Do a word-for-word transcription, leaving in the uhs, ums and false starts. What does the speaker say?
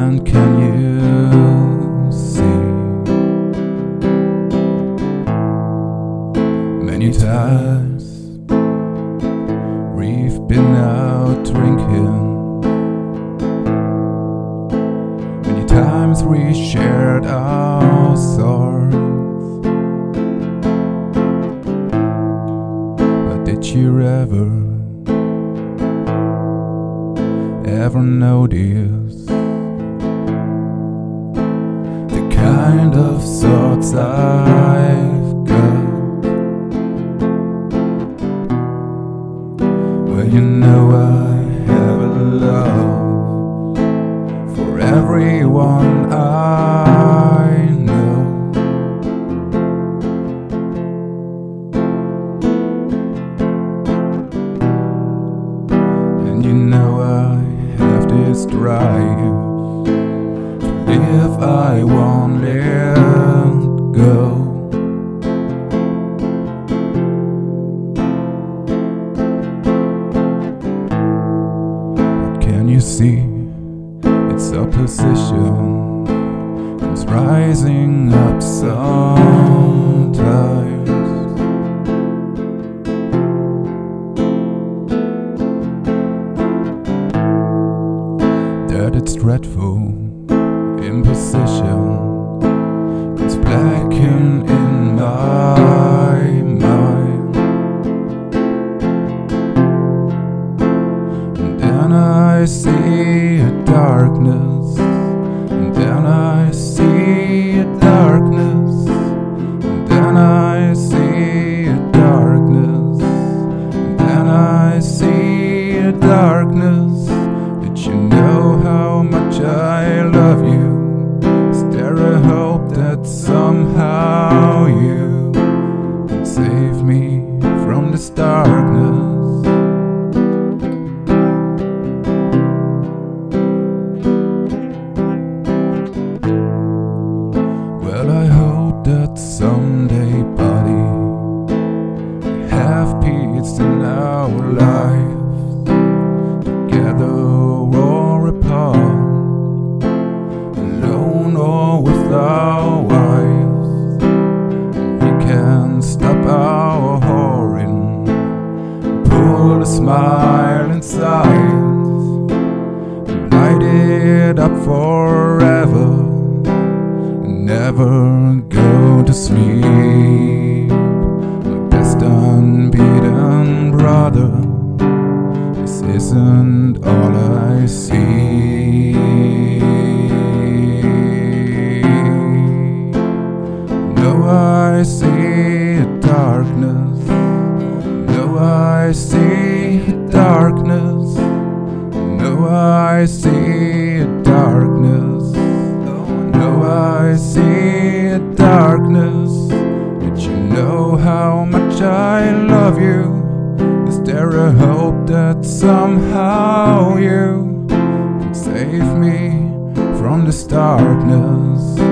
And can you see? Many times we've been out drinking. Many times we shared our sorrows. But did you ever, ever notice the kind of thoughts I've got? Well, you know I have a love for everyone I know. And you know I have this drive to live, I won't let go. You see, its opposition comes rising up sometimes. That it's dreadful imposition comes blacking in my mind. And then I see a darkness, and then I see a darkness, and then I see a darkness, and then I see a darkness. Did you know how much I love you? Is there a hope that somehow you can save me from this darkness? Well, I hope that someday, buddy, we have peace in our lives, together or apart, alone or with our wives. And we can stop our whoring, pull a smile inside, and light it up forever. Never go to sleep, my best unbeaten brother. This isn't all I see. No, I see a darkness. No, I see a darkness. No, I see a darkness. No, I see a darkness. Did you know how much I love you? Is there a hope that somehow you can save me from this darkness?